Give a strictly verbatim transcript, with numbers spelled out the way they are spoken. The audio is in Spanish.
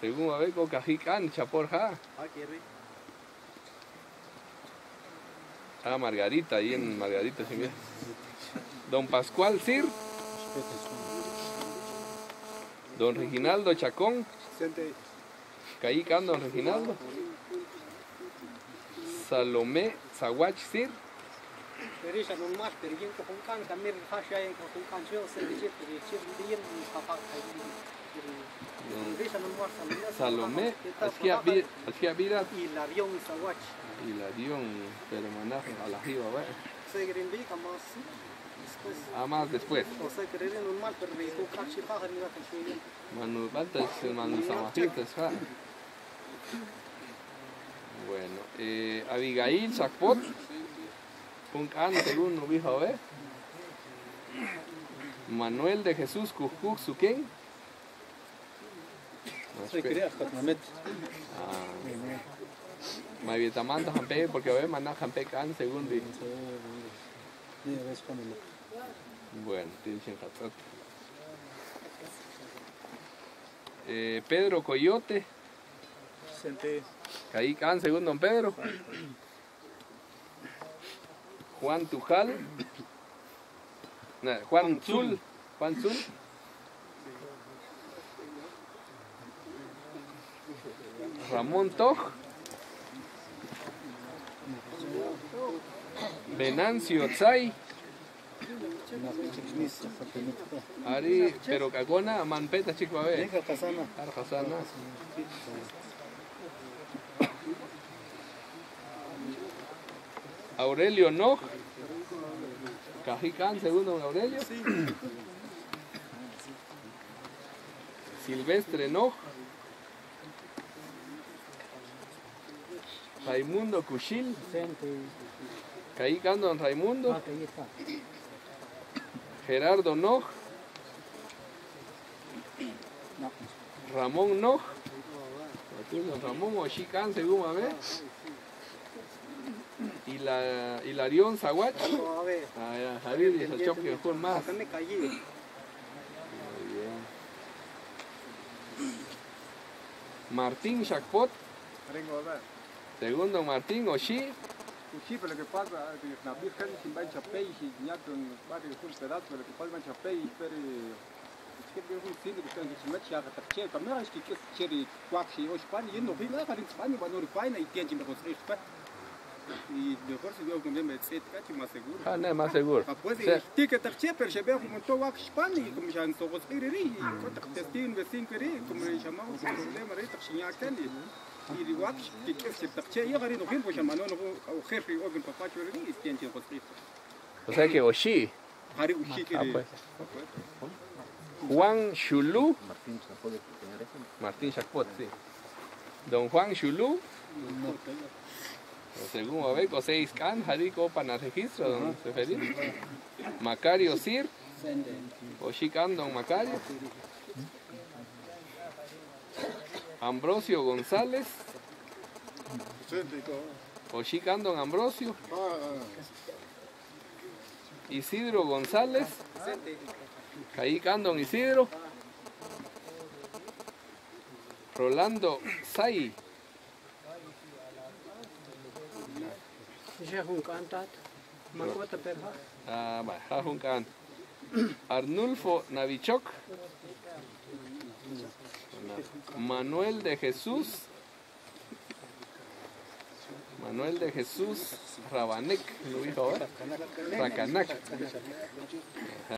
Según Abeco, Cajican, Chaporja. Ah, Margarita, ahí en Margarita, sí, mira. Don Pascual Sir. Don Reginaldo Chacón. Cajican, Don Reginaldo. Salomé Zawach Sir. Salomé, Askia Vida. Hilarión Zawach. Hilarión, pero manaje a la jiba, ¿verdad? Ah, más después. Manu Batas, Manu Samajitas, ja. Bueno, eh, Abigail Sakpot. Punkan, según no dijo, ¿eh? Manuel de Jesús Cujuc Suquén. Ah. Mavietamanta Jampe, porque a ver, maná Jampe Can, según di. Bueno, dicen Jatat. Eh, Pedro Coyote. Caí Can, según don Pedro. Juan Tujal. No, Juan Zul. Juan Zul. Ramón Toj. Venancio Tzai. Ari, pero Cagona, Manpeta, chico, a ver. Arjasana. Aurelio Noj. Cajican, segundo don Aurelio. Silvestre Noj. Raimundo Cuchil. Cajican, don Raimundo. Gerardo Noj. Ramón Noj. Ramón Ochican, según a ver. Y la Hilarión Zawach. Ah, ya, Javier y el choque fue más. Muy bien. Martín Shakpot. Segundo Martín Oshi. Sí, pero lo que pasa es que la Virgen sin va a chapey, si ya con varios un pedazo, lo que pasa es chapey, pero es que es un cine que se me echa a tacher, pero es que es cherry quaxi o España, y no vi nada en España, va no refina y tiene que construir España. Y mejor si veo con me set, que más seguro. Ah, no, más seguro. Pues sí que tacher, pero se ve como todo wax España y como ya en todo construir y cuando testin vecin querer, como le llamamos, problema de tachiña tele. Y de wax que que se tacher ya gari no bien pues llamando o jefe o con papá chorri y tiene que construir. O sea que Oshi. Hari Oshi que Juan Chulú. Martín Shakpot, sí. Don Juan Chulú. Según Abeco, seis can, Jarico para el registro, don Seferín. Macario Sir. Oshican, don Macario. Ambrosio González. Oshican, don Ambrosio. Isidro González. Cajican, don Isidro. Rolando Sai. Ah, va, Arnulfo Navichok. Manuel de Jesús. Manuel de Jesús Rabanek, lo dijo ahora. Racanac.